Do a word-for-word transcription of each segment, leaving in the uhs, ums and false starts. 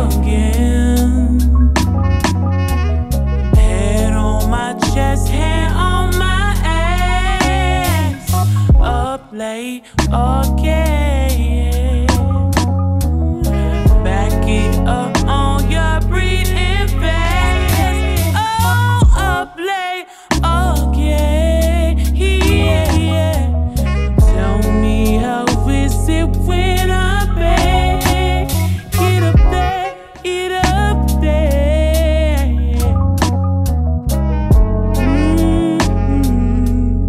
again. Head on my chest, hand on my ass. Up late again. Back it up on your breathing fast. Oh, up late again. Yeah, yeah. Tell me how is it when I'm back? Get up there, get up there. Mm-hmm.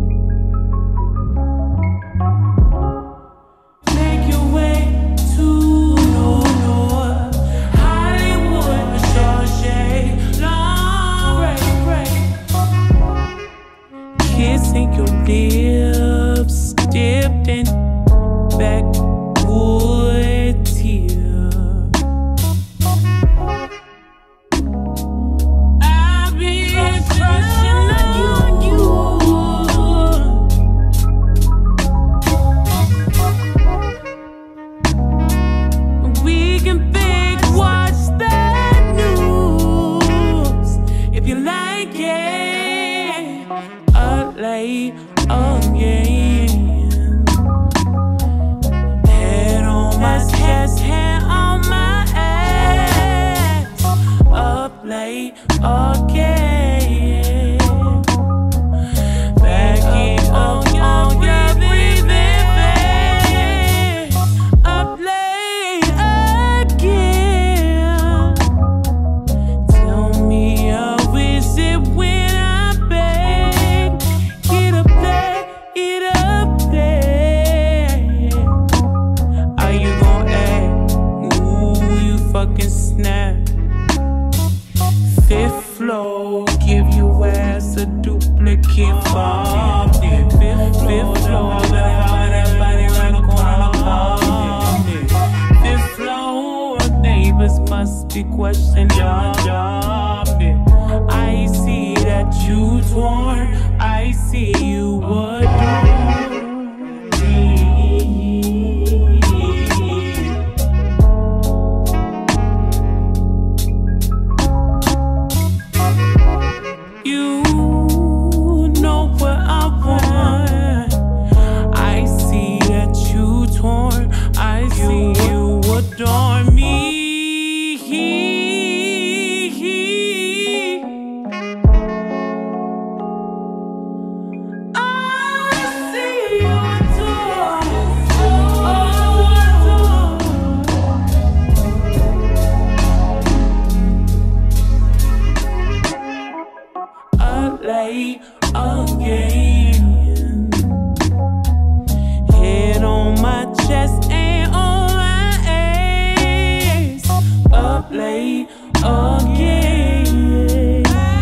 Make your way to New York, Hollywood, Shawshank, long break, break. Kissing your lips, dipped in backwood tear. I've been crushing on you. We can big watch the news if you like it. Up late again. Head on my chest, hand on my ass. Up late again. Back it up on your breathing fast. Up late again. Tell me how is it when I'm back? Get up there, get up there. Are you gon' act? Ooh, you fucking snap. Fifth floor, give your ass a duplicate fall. Fifth, fifth floor, better have that body right on the corner of the Fifth floor, neighbors must be questioning your job. I see that you torn, I see you adore. You know what I want. I see that you torn, I see you adore me. I see you adore, late again. Head on my chest and on my ass. Up late again.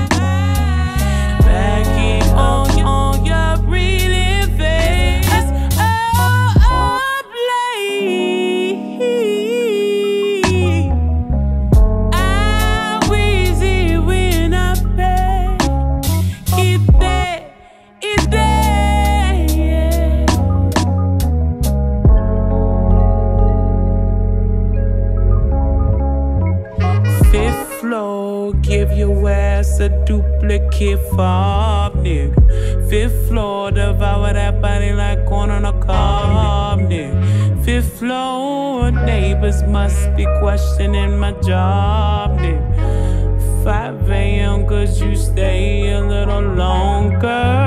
Back it on, on your breathing face. Oh, up late. I wheezy when I back. Get that, get that, yeah. Fifth floor, give your ass a duplicate fob, nigga. Fifth floor, devour that body like corn on a cob, nigga. Fifth floor, neighbors must be questioning my job, nigga. five A M cause you stay a little longer.